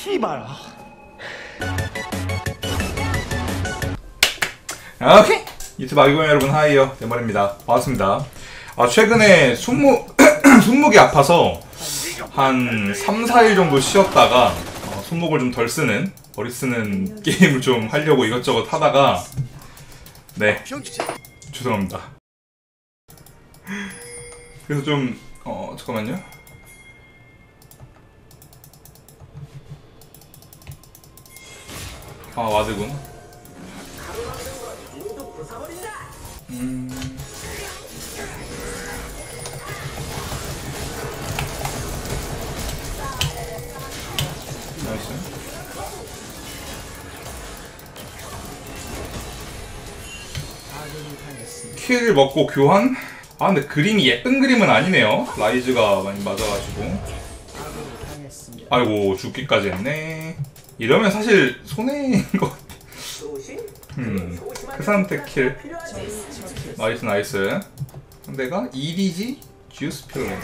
씨발. 오케이! 유튜브 아기고양 여러분 하이요, 대머리입니다. 반갑습니다. 최근에 손목이 아파서 한 3, 4일 정도 쉬었다가 손목을 좀 덜 쓰는, 머리 쓰는 게임을 좀 하려고 이것저것 하다가 네, 죄송합니다. 그래서 좀 잠깐만요. 와드군. 나이스. 킬 먹고 교환? 근데 그림이 예쁜 그림은 아니네요. 라이즈가 많이 맞아가지고. 아이고, 죽기까지 했네. 이러면 사실 손해인 것 같아. 크산테 킬. 나이스 나이스. 상대가 EDG 주스 필름.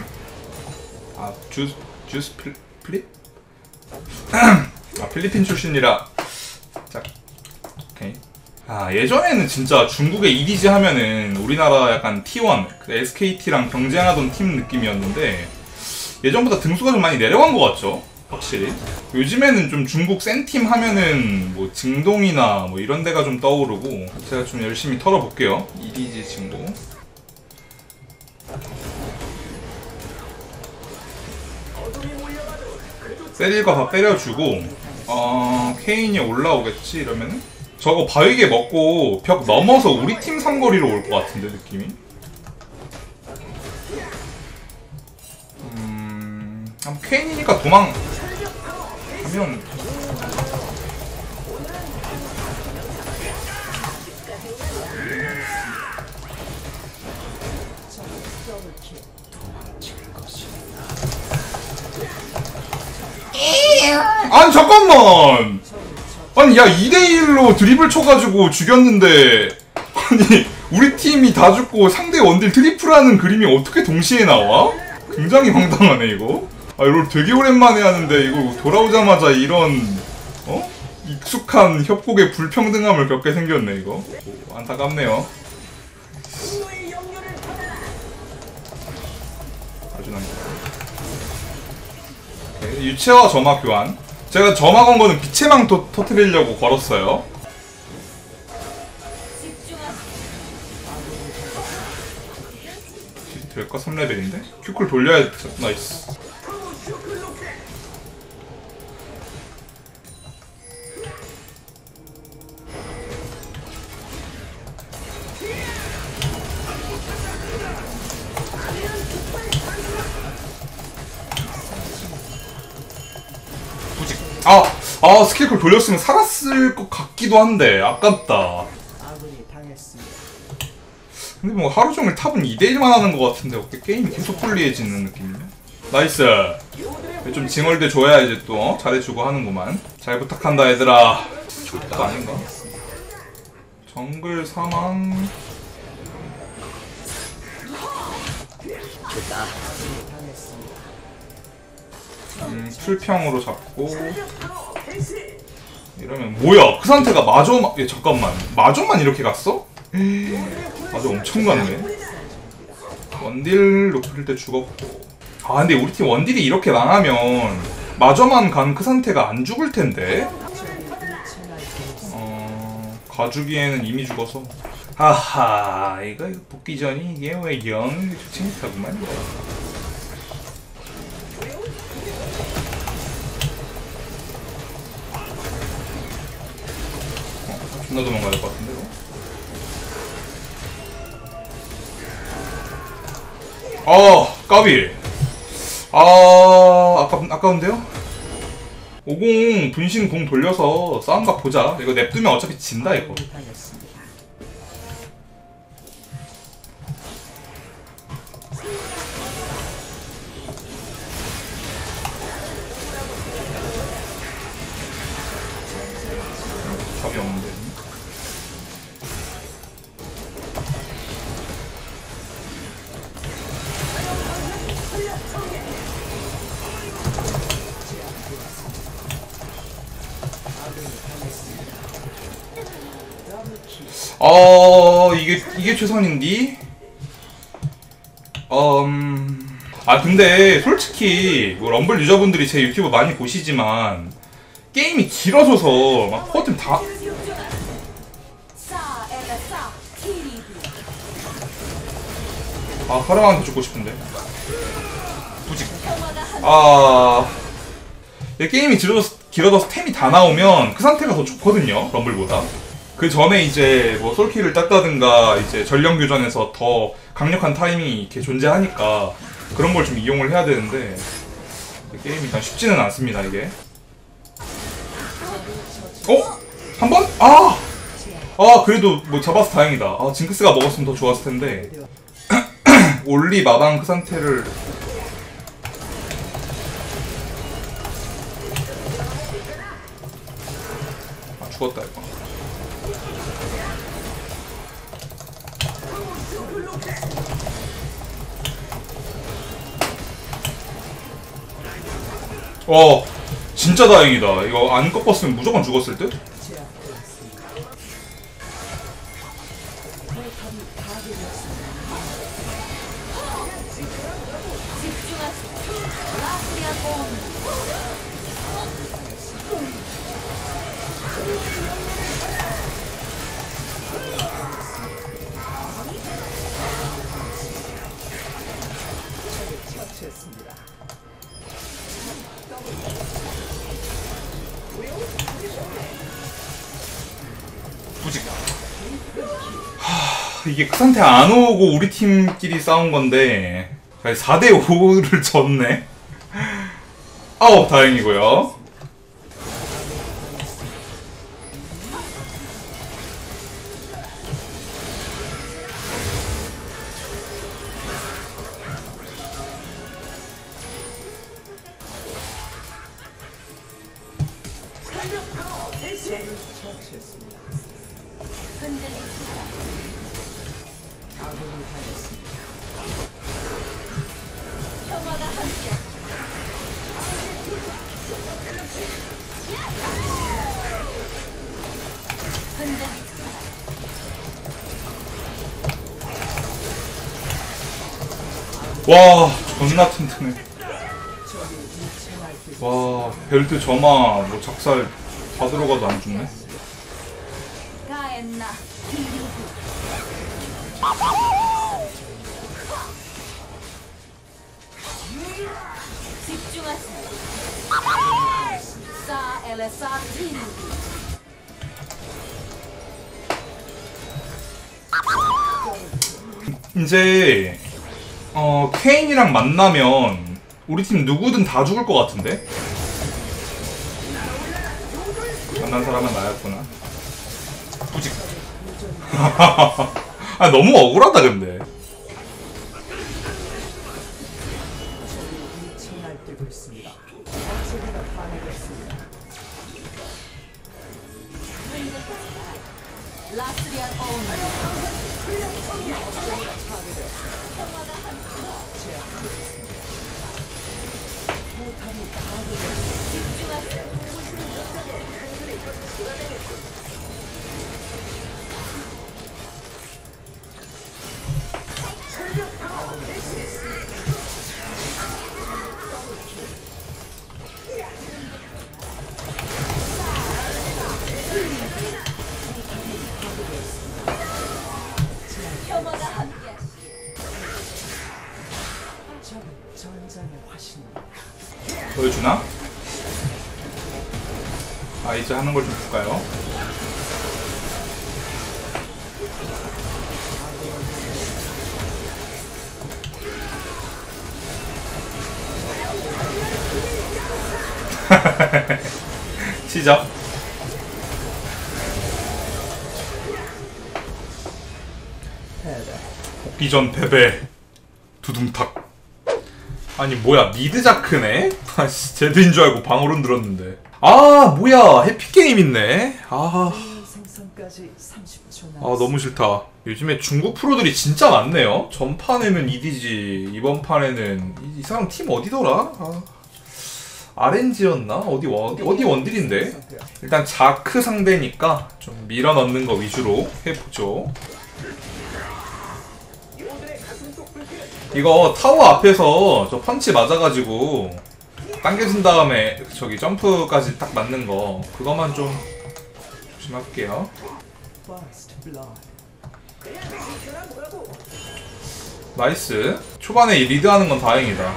주스 필립? 필리핀 출신이라. 자, 오케이. 예전에는 진짜 중국의 EDG 하면은 우리나라 약간 T1, SKT랑 경쟁하던 팀 느낌이었는데 예전보다 등수가 좀 많이 내려간 것 같죠? 확실히. 요즘에는 좀 중국 센 팀 하면은 뭐 징동이나 뭐 이런 데가 좀 떠오르고 제가 좀 열심히 털어볼게요. EDG 친구. 때릴 거 다 때려주고 케인이 올라오겠지 이러면은? 저거 바위게 먹고 벽 넘어서 우리 팀 삼거리로 올 것 같은데 느낌이? 케인이니까 도망 하면 아니 잠깐만! 아니 야 2대1로 드리블 쳐가지고 죽였는데 아니 우리 팀이 다 죽고 상대 원딜 트리플하는 그림이 어떻게 동시에 나와? 굉장히 황당하네 이거. 이걸 되게 오랜만에 하는데 이거 돌아오자마자 이런 익숙한 협곡의 불평등함을 겪게 생겼네 이거. 안타깝네요. 아주 난다. 유채화 점화 교환. 제가 점화 건 거는 빛의 망 터뜨리려고 걸었어요. 될까? 3레벨인데? 큐쿨 돌려야 돼. 나이스. 스킬쿨 돌렸으면 살았을 것 같기도 한데 아깝다. 근데 뭐 하루종일 탑은 2대1만 하는 것 같은데 어떻게 게임이 계속 불리해지는 느낌이냐? 나이스. 좀 징얼대 줘야 이제 또 잘해주고 하는구만. 잘 부탁한다 얘들아. 그것도 아닌가? 정글 사망. 풀평으로 잡고. 이러면 뭐야? 그 상태가 마저 잠깐만. 마저만 이렇게 갔어? 마저 엄청 갔네. 원딜 높일 때 죽었고. 근데 우리 팀 원딜이 이렇게 망하면 마저만 간 그 상태가 안 죽을 텐데. 가주기에는 이미 죽어서. 하하, 이거 복귀 전이 이게 왜 영 재밌다구만. 존나 도망가야 될 것 같은데 이거? 까비. 아까운데요? 50 분신 공 돌려서 싸움각 보자. 이거 냅두면 어차피 진다 이거. 답이 없는데. 이게 최선인디? 근데 솔직히 뭐 럼블 유저분들이 제 유튜브 많이 보시지만 게임이 길어져서 막 포어팀 다 파라만한테 죽고 싶은데. 부직. 게임이 길어져서 템이 다 나오면 그 상태가 더 좋거든요, 럼블보다. 그 전에 이제 뭐 솔킬을 땄다든가 이제 전령 교전에서 더 강력한 타이밍이 이렇게 존재하니까 그런 걸 좀 이용을 해야 되는데 게임이 일단 쉽지는 않습니다, 이게. 한 번? 그래도 뭐 잡아서 다행이다. 징크스가 먹었으면 더 좋았을 텐데. 올리 마방 그 상태를. 죽었다, 이거. 진짜 다행이다. 이거 안 꺾었으면 무조건 죽었을 듯? 부직. 이게 그 상태 안 오고 우리 팀끼리 싸운 건데 4대5를 졌네. 다행이고요. 와, 존나 튼튼해. 와, 벨트 점화 뭐 작살 다 들어가도 안 죽네. 이제 케인이랑 만나면 우리 팀 누구든 다 죽을 것 같은데? 만난 사람은 나였구나. 부직. 너무 억울하다 근데. 보여주나? 이제 하는 걸 좀 볼까요? 시작. 복귀 전 패배. 두둥탁. 아니 뭐야, 미드 자크네? 아씨, 제드인 줄 알고 방어론 들었는데. 뭐야, 해피게임 있네. 너무 싫다. 요즘에 중국 프로들이 진짜 많네요. 전판에는 EDG, 이번 판에는 이 사람 팀 어디더라? RNG였나? 어디 원딜인데? 일단 자크 상대니까 좀 밀어 넣는 거 위주로 해보죠. 이거 타워 앞에서 저 펀치 맞아가지고 당겨진 다음에 저기 점프까지 딱 맞는 거 그거만 좀 조심할게요. 나이스. 초반에 리드하는 건 다행이다.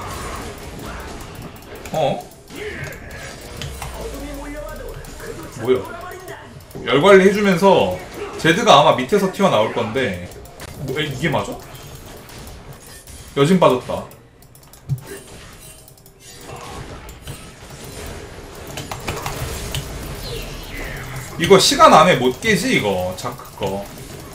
뭐야? 열관리 해주면서 제드가 아마 밑에서 튀어나올 건데 이게 맞아? 여진 빠졌다. 이거 시간 안에 못 깨지 이거 자크 거.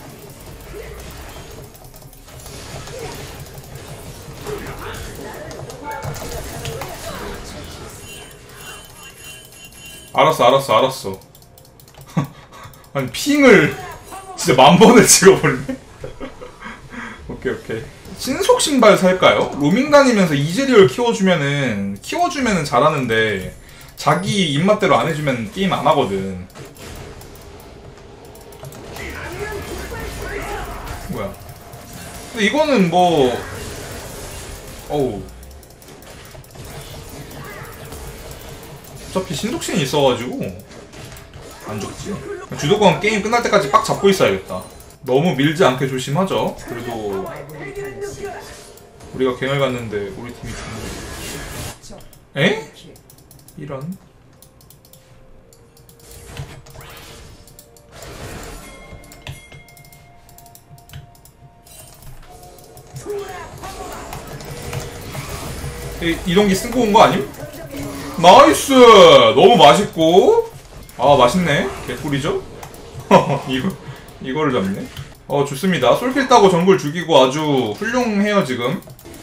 알았어. 아니 핑을 진짜 10,000번을 찍어볼래? 오케이. 신속 신발 살까요? 로밍 다니면서 이즈리얼 키워주면은 잘하는데 자기 입맛대로 안 해주면 게임 안 하거든. 뭐야? 근데 이거는 뭐 어우 어차피 신속신이 있어가지고 안 죽지. 주도권 게임 끝날 때까지 빡 잡고 있어야겠다. 너무 밀지 않게 조심하죠. 그래도 우리가 갱을 갔는데 우리 팀이 죽는. 에? 이런. 이동기 쓴거 온 거 아님? 나이스! 너무 맛있고. 아 맛있네. 개꿀이죠? 이거를 잡네. 좋습니다. 솔킬 따고 정글 죽이고 아주 훌륭해요 지금.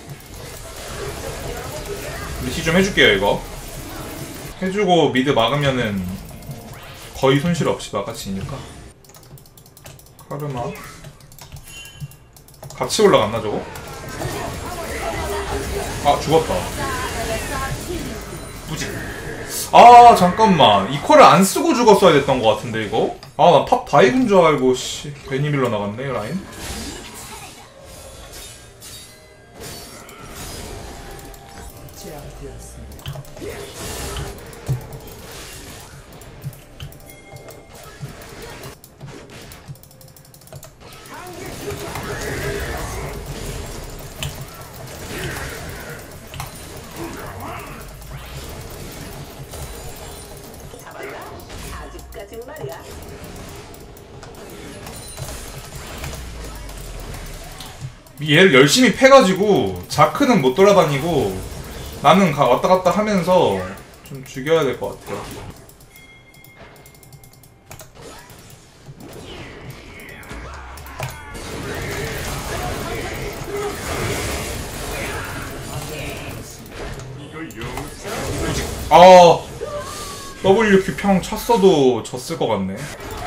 리시 좀 해줄게요 이거. 해주고 미드 막으면은 거의 손실 없이 막아치니까. 카르마 같이 올라갔나 저거? 아 죽었다. 무지. 아 잠깐만 이 콜을 안 쓰고 죽었어야 됐던 것 같은데 이거. 아 나 팝 다이브인 줄 알고 씨 괜히 밀러 나갔네 라인. 얘를 열심히 패가지고 자크는 못 돌아다니고 나는 왔다 갔다 하면서 좀 죽여야 될 것 같아요. 아 WQ 평 쳤어도 졌을 것 같네.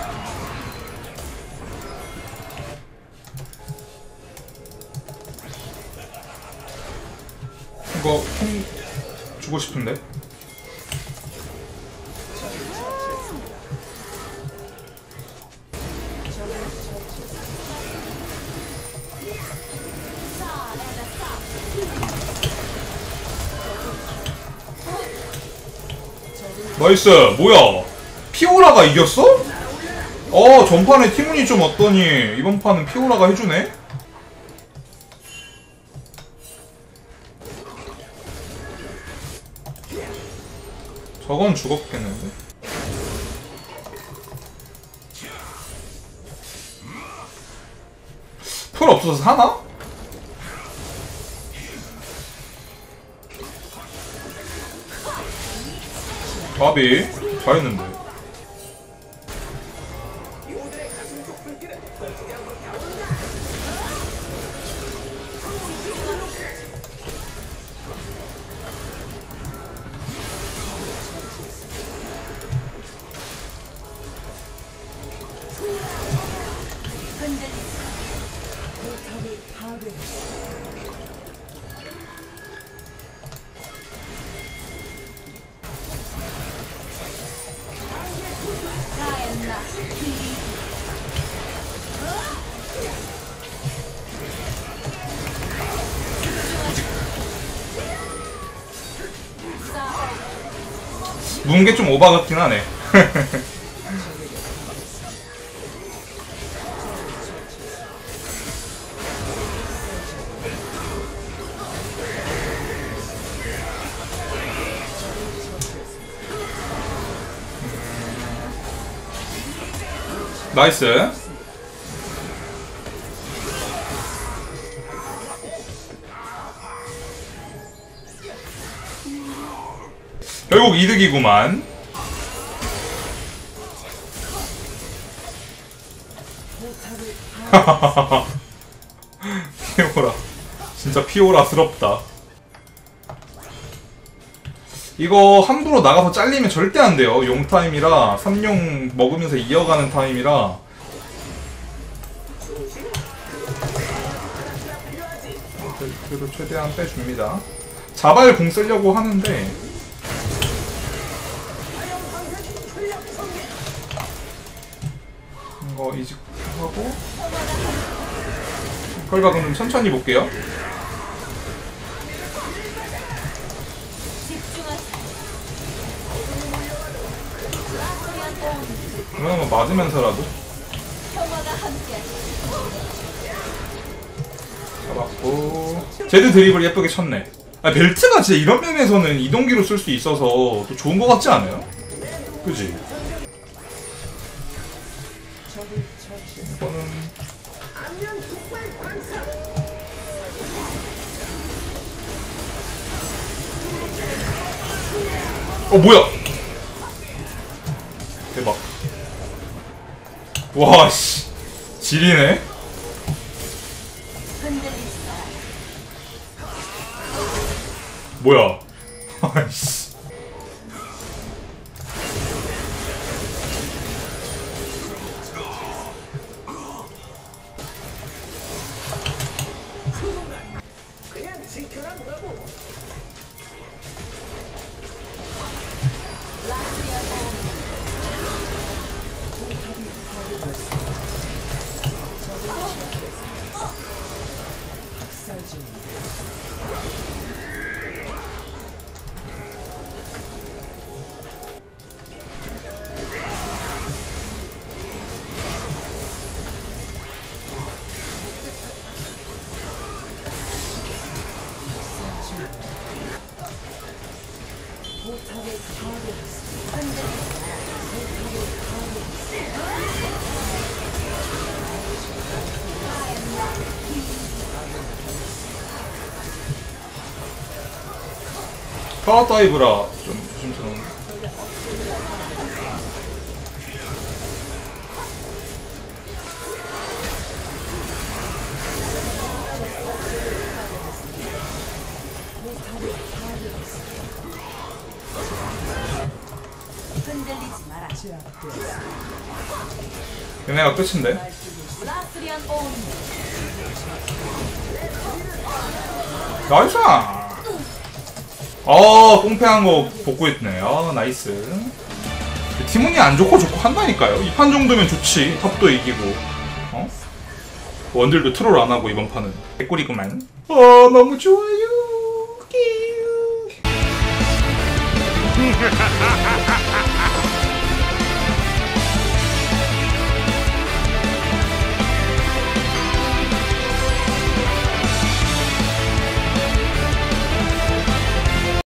이거 총 주고 싶은데. 나이스. 뭐야 피오라가 이겼어? 전판에 티문이 좀 왔더니 이번 판은 피오라가 해주네? 저건 죽었겠는데? 풀 없어서 사나? 바비 잘했는데. 무게 좀 오바 같긴 하네. 나이스. 결국 이득이구만. 피오라. 진짜 피오라스럽다. 이거 함부로 나가서 잘리면 절대 안 돼요. 용 타임이라 3용 먹으면서 이어가는 타임이라. 그래도 최대한 빼줍니다. 자발 공 쓰려고 하는데 이거 이직하고 결과금 좀 천천히 볼게요. 그러면 맞으면서라도 잡았고 제드 드립을 예쁘게 쳤네. 아, 벨트가 진짜 이런 맵에서는 이동기로 쓸 수 있어서 또 좋은 거 같지 않아요? 그지? 이거는 뭐야? 대박. 와, 씨. 지리네? 뭐야? 아이씨. 파워다이브라 좀 조심스러운데. 얘네가 끝인데? 나이스! 꽁패한 거 복구했네. 나이스. 팀운이 안 좋고 한다니까요. 이 판 정도면 좋지. 탑도 이기고. 원딜도 트롤 안 하고 이번 판은. 개꿀이구만. 너무 좋아요.